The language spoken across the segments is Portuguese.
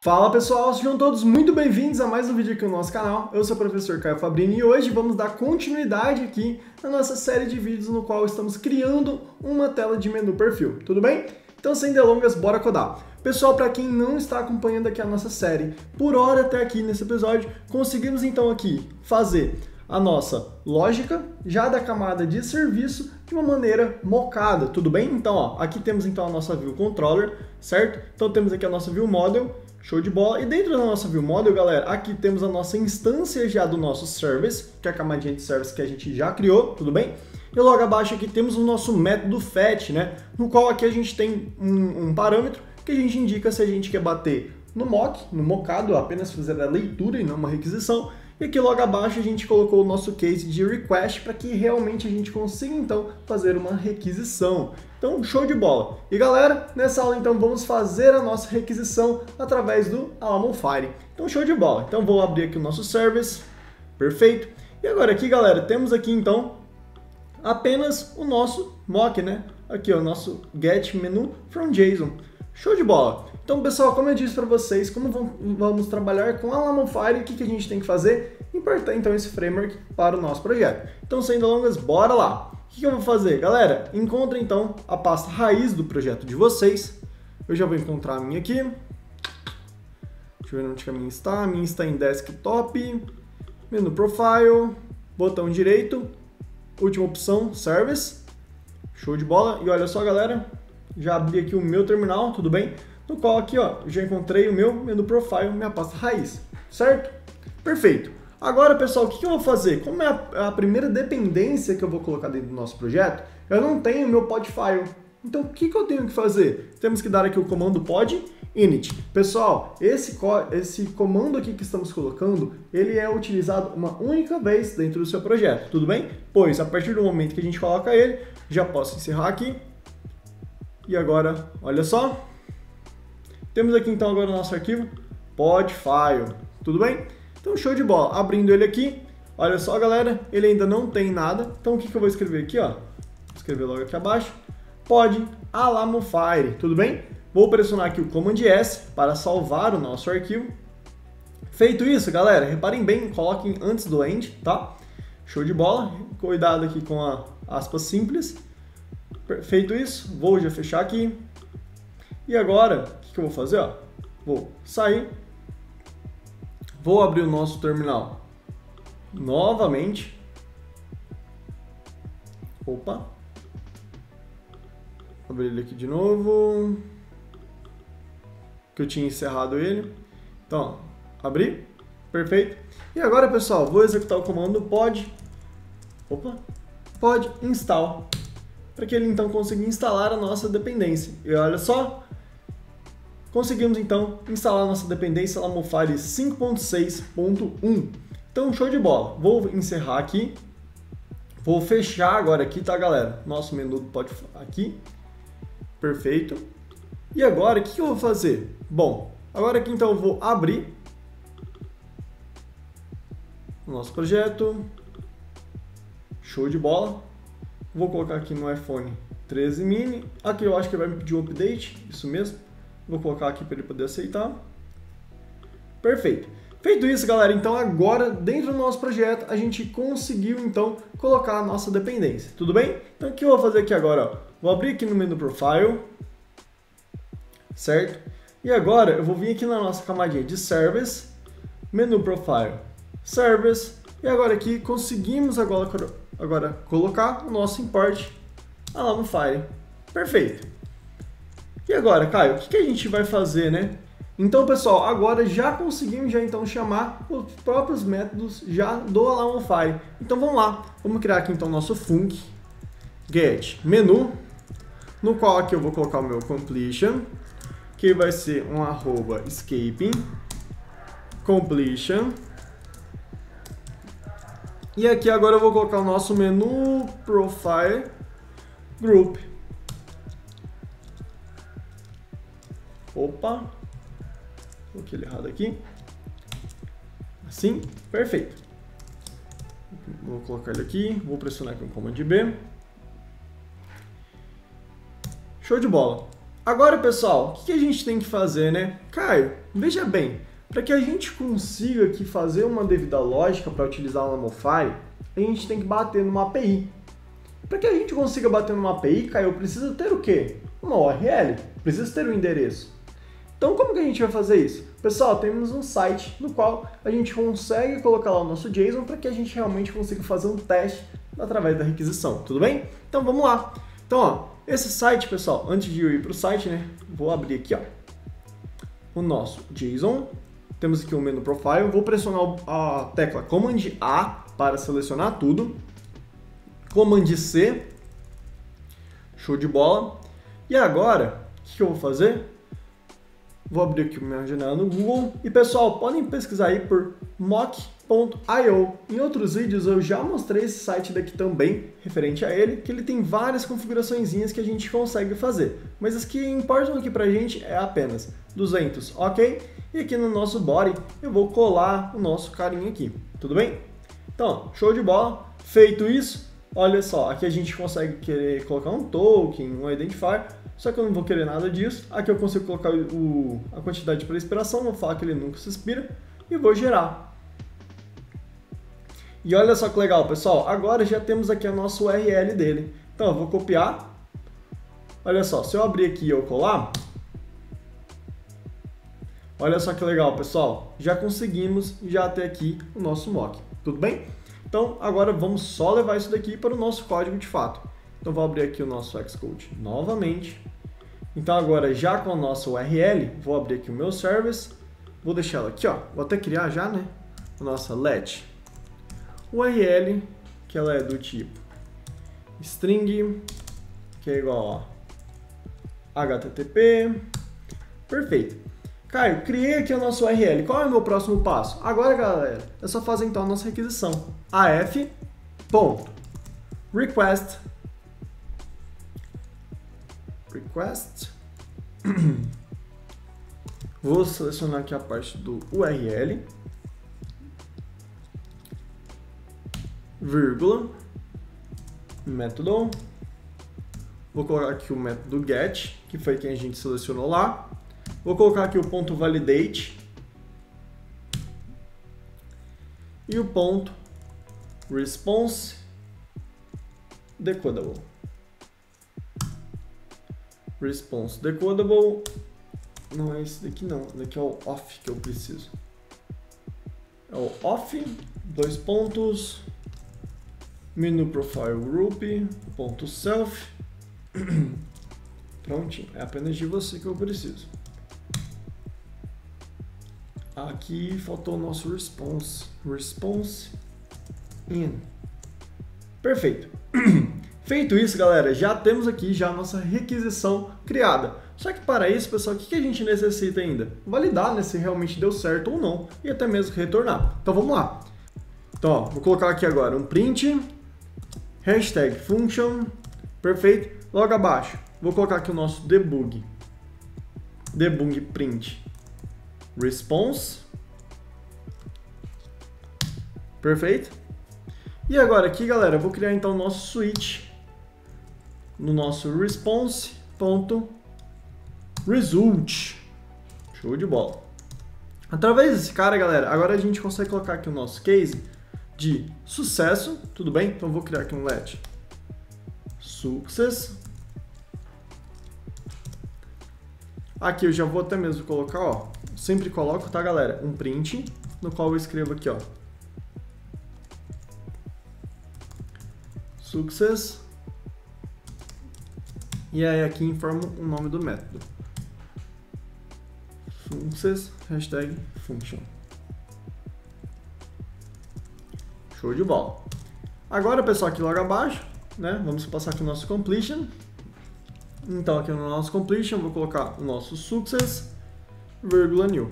Fala pessoal, sejam todos muito bem-vindos a mais um vídeo aqui no nosso canal. Eu sou o professor Caio Fabrini e hoje vamos dar continuidade aqui na nossa série de vídeos no qual estamos criando uma tela de menu perfil, tudo bem? Então sem delongas, bora codar. Pessoal, para quem não está acompanhando aqui a nossa série, por hora até aqui nesse episódio, conseguimos então aqui fazer a nossa lógica já da camada de serviço de uma maneira mocada, tudo bem? Então, ó, aqui temos então a nossa View Controller, certo? Então temos aqui a nossa View Model, show de bola. E dentro da nossa View Model, galera, aqui temos a nossa instância já do nosso Service, que é a camadinha de Service que a gente já criou, tudo bem? E logo abaixo aqui temos o nosso método Fetch, né? No qual aqui a gente tem um parâmetro que a gente indica se a gente quer bater no mock, no mocado, apenas fazer a leitura e não uma requisição. E aqui logo abaixo a gente colocou o nosso case de request para que realmente a gente consiga então fazer uma requisição. Então, show de bola! E galera, nessa aula então vamos fazer a nossa requisição através do Alamo Fire. Então, show de bola! Então vou abrir aqui o nosso service, perfeito. E agora aqui, galera, temos aqui então apenas o nosso mock, né? Aqui ó, o nosso get menu from JSON. Show de bola! Então, pessoal, como eu disse para vocês, como vamos trabalhar com a Alamo Fire, o que a gente tem que fazer? Importar, então, esse framework para o nosso projeto. Então, sem delongas, bora lá! O que eu vou fazer? Galera, encontre, então, a pasta raiz do projeto de vocês. Eu já vou encontrar a minha aqui. Deixa eu ver onde que a minha está. A minha está em Desktop, Menu Profile, botão direito, última opção, Service. Show de bola! E olha só, galera, já abri aqui o meu terminal, tudo bem? No qual aqui, ó, já encontrei o meu menu profile, minha pasta raiz, certo? Perfeito. Agora, pessoal, o que eu vou fazer? Como é a primeira dependência que eu vou colocar dentro do nosso projeto, eu não tenho o meu pod file. Então, o que eu tenho que fazer? Temos que dar aqui o comando pod init. Pessoal, esse comando aqui que estamos colocando, ele é utilizado uma única vez dentro do seu projeto, tudo bem? Pois, a partir do momento que a gente coloca ele, já posso encerrar aqui. E agora, olha só. Temos aqui então agora o nosso arquivo podfile, tudo bem? Então show de bola, abrindo ele aqui, olha só galera, ele ainda não tem nada, então o que eu vou escrever aqui, ó? Vou escrever logo aqui abaixo, pod Alamo Fire, tudo bem? Vou pressionar aqui o Command S para salvar o nosso arquivo. Feito isso, galera, reparem bem, coloquem antes do end, tá? Show de bola, cuidado aqui com a aspas simples. Feito isso, vou já fechar aqui. E agora, o que eu vou fazer? Ó? Vou sair, vou abrir o nosso terminal novamente. Opa! Abrir ele aqui de novo, que eu tinha encerrado ele. Então, abri, perfeito. E agora, pessoal, vou executar o comando pod install, para que ele então consiga instalar a nossa dependência. E olha só, conseguimos então instalar a nossa dependência Alamo Fire 5.6.1. Então, show de bola. Vou encerrar aqui. Vou fechar agora aqui, tá, galera? Nosso menu pode aqui. Perfeito. E agora, o que eu vou fazer? Bom, agora aqui então eu vou abrir o nosso projeto. Show de bola. Vou colocar aqui no iPhone 13 mini. Aqui eu acho que vai me pedir um update, isso mesmo. Vou colocar aqui para ele poder aceitar. Perfeito. Feito isso, galera, então agora dentro do nosso projeto a gente conseguiu então colocar a nossa dependência, tudo bem? Então o que eu vou fazer aqui agora? Ó? Vou abrir aqui no menu Profile, certo? E agora eu vou vir aqui na nossa camadinha de Service, menu Profile, Service, e agora aqui conseguimos agora colocar o nosso import Alamo Fire. Perfeito. E agora, Caio, o que a gente vai fazer, né? Então, pessoal, agora já conseguimos então chamar os próprios métodos já do Alamo Fire. Então, vamos lá. Vamos criar aqui então o nosso func get menu, no qual aqui eu vou colocar o meu completion, que vai ser um @escaping completion. E aqui agora eu vou colocar o nosso menu profile group. Opa, coloquei ele errado aqui. Assim, perfeito. Vou colocar ele aqui, vou pressionar aqui o Command B. Show de bola. Agora, pessoal, o que a gente tem que fazer, né? Caio, veja bem, para que a gente consiga aqui fazer uma devida lógica para utilizar o Namofy, a gente tem que bater numa API. Para que a gente consiga bater numa API, Caio, precisa ter o quê? Uma URL, precisa ter um endereço. Então, como que a gente vai fazer isso? Pessoal, temos um site no qual a gente consegue colocar lá o nosso JSON para que a gente realmente consiga fazer um teste através da requisição, tudo bem? Então, vamos lá. Então, ó, esse site, pessoal, antes de eu ir para o site, né, vou abrir aqui, ó, o nosso JSON. Temos aqui o menu profile. Vou pressionar a tecla Command A para selecionar tudo. Command C. Show de bola. E agora, o que eu vou fazer? Vou abrir aqui minha janela no Google. E pessoal, podem pesquisar aí por mock.io. Em outros vídeos eu já mostrei esse site daqui também, referente a ele, que ele tem várias configuraçõezinhas que a gente consegue fazer. Mas as que importam aqui pra gente é apenas 200, ok? E aqui no nosso body eu vou colar o nosso carinha aqui, tudo bem? Então, show de bola. Feito isso, olha só, aqui a gente consegue querer colocar um token, um identifier, só que eu não vou querer nada disso. Aqui eu consigo colocar a quantidade para expiração, vou falar que ele nunca se expira, e vou gerar. E olha só que legal, pessoal, agora já temos aqui a nossa URL dele. Então eu vou copiar, olha só, se eu abrir aqui e eu colar, olha só que legal, pessoal, já conseguimos já ter aqui o nosso mock, tudo bem? Então agora vamos só levar isso daqui para o nosso código de fato. Então vou abrir aqui o nosso Xcode novamente. Então agora já com a nossa URL, vou abrir aqui o meu service, vou deixar ela aqui, ó, vou até criar já, né, a nossa let URL, que ela é do tipo string, que é igual a HTTP, perfeito. Caio, criei aqui a nossa URL, qual é o meu próximo passo? Agora, galera, é só fazer então a nossa requisição, af.request vou selecionar aqui a parte do URL, vírgula, método, vou colocar aqui o método get, que foi quem a gente selecionou lá, vou colocar aqui o ponto validate e o ponto response decodable. Response decodable, não é esse daqui não, esse daqui é o off que eu preciso. É o off, dois pontos, menu profile group, ponto self, prontinho, é apenas de você que eu preciso. Aqui faltou o nosso response in. Perfeito. Feito isso, galera, já temos aqui já a nossa requisição criada. Só que para isso, pessoal, o que a gente necessita ainda? Validar, né, se realmente deu certo ou não, e até mesmo retornar. Então vamos lá. Então, ó, vou colocar aqui agora um print, hashtag function, perfeito. Logo abaixo, vou colocar aqui o nosso debug print response, perfeito. E agora aqui, galera, eu vou criar então o nosso switch no nosso response.result. Show de bola. Através desse cara, galera, agora a gente consegue colocar aqui o nosso case de sucesso, tudo bem? Então eu vou criar aqui um let success. Aqui eu já vou até mesmo colocar, ó, sempre coloco, tá, galera, um print, no qual eu escrevo aqui, ó, success, e aí aqui informo o nome do método, success, hashtag function. Show de bola. Agora, pessoal, aqui logo abaixo, né, vamos passar aqui o nosso completion. Então aqui no nosso completion vou colocar o nosso success, vírgula new.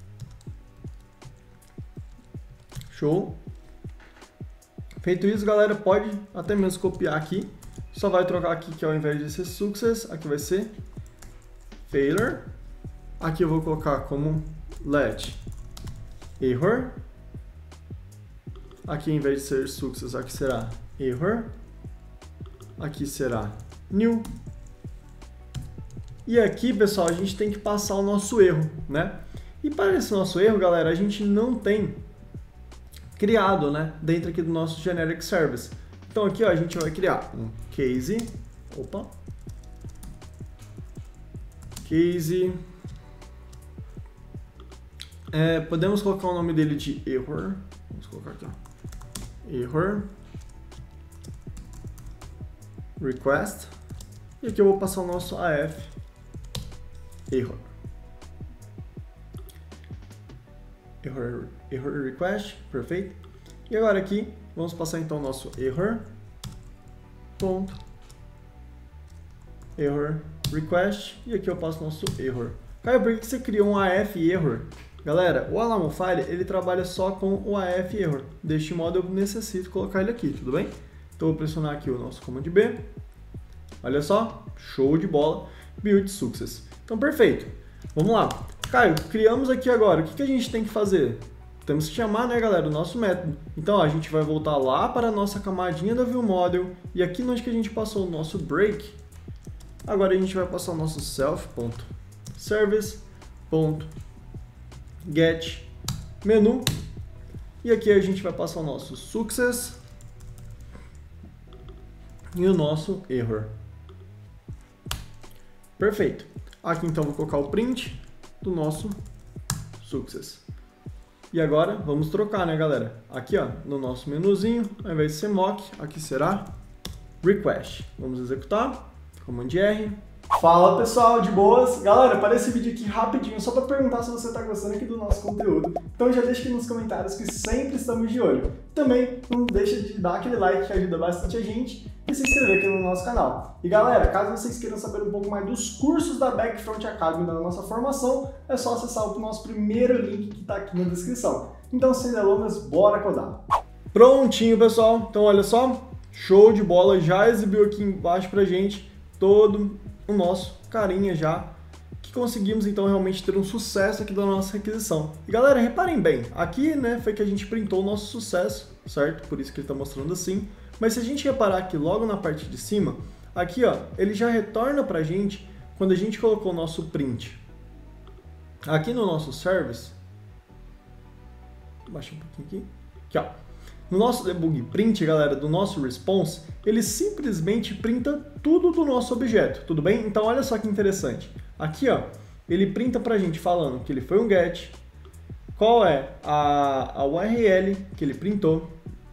Show. Feito isso, galera, pode até mesmo copiar aqui. Só vai trocar aqui que ao invés de ser success, aqui vai ser failure. Aqui eu vou colocar como let error. Aqui em vez de ser success, aqui será error. Aqui será new. E aqui, pessoal, a gente tem que passar o nosso erro, né? E para esse nosso erro, galera, a gente não tem criado, né, dentro aqui do nosso generic service. Então aqui, ó, a gente vai criar um case, podemos colocar o nome dele de error, vamos colocar aqui, ó, error request, e aqui eu vou passar o nosso AF error request, perfeito. E agora aqui, vamos passar então o nosso error request, e aqui eu passo o nosso error. Caio, por que você criou um AF error? Galera, o Alamofire, ele trabalha só com o AF error. Deste modo eu necessito colocar ele aqui, tudo bem? Então eu vou pressionar aqui o nosso Command B. Olha só, show de bola, build success. Então perfeito, vamos lá. Caio, criamos aqui agora, o que a gente tem que fazer? Temos que chamar, né, galera, o nosso método. Então, ó, a gente vai voltar lá para a nossa camadinha da ViewModel, e aqui onde que a gente passou o nosso break, agora a gente vai passar o nosso self.service.get menu, e aqui a gente vai passar o nosso success e o nosso error. Perfeito. Aqui então vou colocar o print do nosso success. E agora vamos trocar, né, galera? Aqui, ó, no nosso menuzinho, ao invés de ser mock, aqui será request. Vamos executar, Command R. Fala, pessoal, de boas? Galera, para esse vídeo aqui rapidinho, só para perguntar se você está gostando aqui do nosso conteúdo. Então já deixa aqui nos comentários que sempre estamos de olho. Também não deixa de dar aquele like que ajuda bastante a gente e se inscrever aqui no nosso canal. E galera, caso vocês queiram saber um pouco mais dos cursos da Backfront Academy da nossa formação, é só acessar o nosso primeiro link que está aqui na descrição. Então, sem delongas, bora codar! Prontinho, pessoal! Então olha só, show de bola, já exibiu aqui embaixo pra gente todo o nosso carinha já, que conseguimos então realmente ter um sucesso aqui da nossa requisição. E galera, reparem bem, aqui, né, foi que a gente printou o nosso sucesso, certo? Por isso que ele está mostrando assim. Mas se a gente reparar aqui logo na parte de cima, aqui, ó, ele já retorna pra gente quando a gente colocou o nosso print. Aqui no nosso service, baixa um pouquinho aqui, ó. No nosso debug print, galera, do nosso response, ele simplesmente printa tudo do nosso objeto, tudo bem? Então olha só que interessante. Aqui, ó, ele printa pra gente falando que ele foi um get, qual é a URL que ele printou.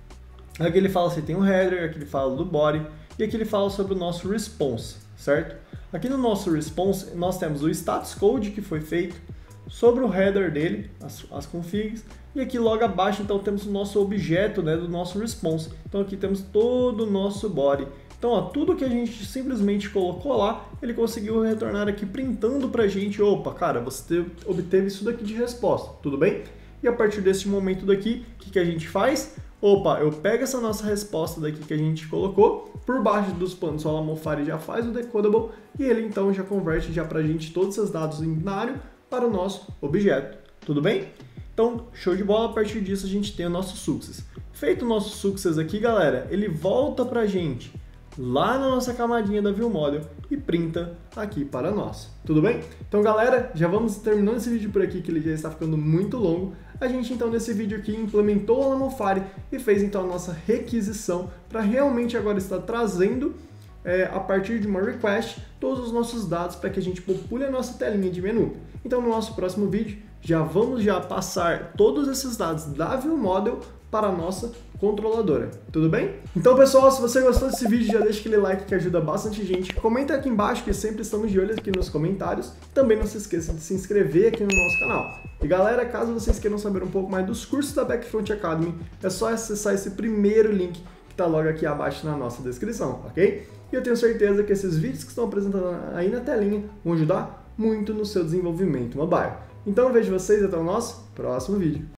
Aqui ele fala se tem um header, aqui ele fala do body, e aqui ele fala sobre o nosso response, certo? Aqui no nosso response, nós temos o status code que foi feito, sobre o header dele, as configs, e aqui logo abaixo então temos o nosso objeto, né, do nosso response. Então aqui temos todo o nosso body. Então, ó, tudo que a gente simplesmente colocou lá, ele conseguiu retornar aqui printando pra gente, opa, cara, você obteve isso daqui de resposta, tudo bem? E a partir desse momento daqui, o que a gente faz? Opa, eu pego essa nossa resposta daqui que a gente colocou, por baixo dos panos o Alamofire já faz o decodable, e ele então já converte já pra gente todos esses dados em binário para o nosso objeto, tudo bem? Então, show de bola, a partir disso a gente tem o nosso success. Feito o nosso success aqui, galera, ele volta pra gente lá na nossa camadinha da ViewModel e printa aqui para nós, tudo bem? Então, galera, já vamos terminando esse vídeo por aqui, que ele já está ficando muito longo. A gente, então, nesse vídeo aqui, implementou o Alamofire e fez, então, a nossa requisição para realmente agora estar trazendo, a partir de uma request, todos os nossos dados para que a gente popule a nossa telinha de menu. Então, no nosso próximo vídeo, já vamos passar todos esses dados da ViewModel para a nossa controladora, tudo bem? Então, pessoal, se você gostou desse vídeo, já deixa aquele like que ajuda bastante gente. Comenta aqui embaixo, que sempre estamos de olho aqui nos comentários. Também não se esqueça de se inscrever aqui no nosso canal. E galera, caso vocês queiram saber um pouco mais dos cursos da Backfront Academy, é só acessar esse primeiro link que está logo aqui abaixo na nossa descrição, ok? E eu tenho certeza que esses vídeos que estão apresentando aí na telinha vão ajudar muito no seu desenvolvimento mobile. Então eu vejo vocês até o nosso próximo vídeo.